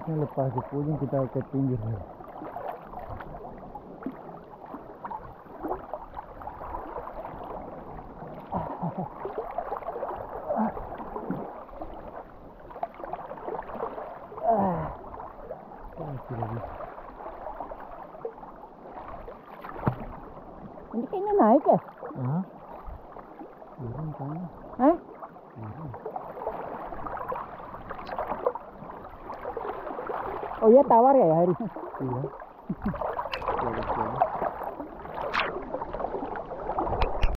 harusnya lepas di ujung kita ke pinggir ya. Ini kayaknya naik ya? Hah? Turun kayaknya. Hah? Turun. Oh iya tawar ya hari? Iya.